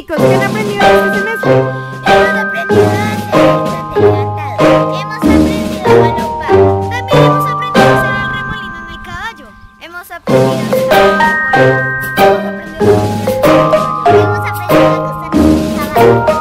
chicos, ¿qué han aprendido este semestre? Hemos aprendido a hacer el adelantado. Hemos aprendido a galopar. También hemos aprendido a hacer el remolino en el caballo. Hemos aprendido a hacer el pollo. Hemos aprendido a acostarnos en el caballo.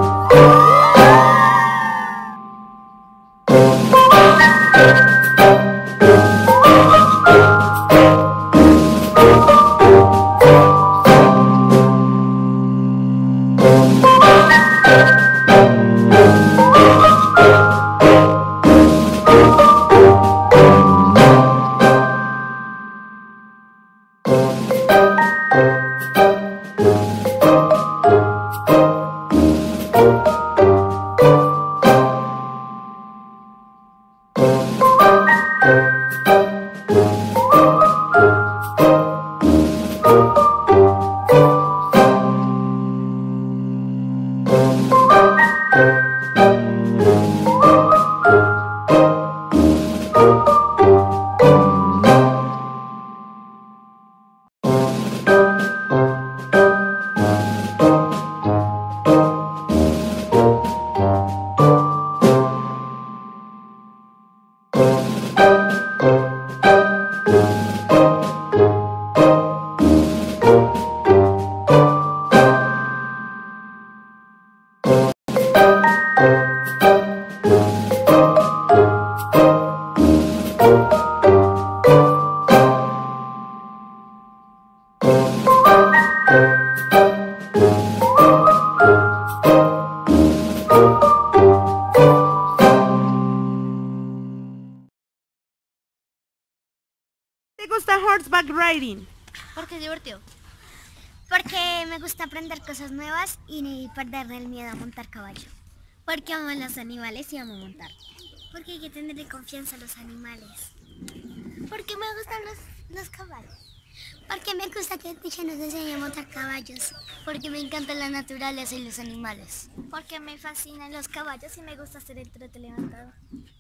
¿Te gusta horseback riding? Porque es divertido. Porque me gusta aprender cosas nuevas y perderle el miedo a montar caballo. Porque amo los animales y amo montar. Porque hay que tenerle confianza a los animales. Porque me gustan los caballos. Porque me gusta que el teacher nos enseñe a montar caballos. Porque me encanta la naturaleza y los animales. Porque me fascinan los caballos y me gusta hacer el trote levantado.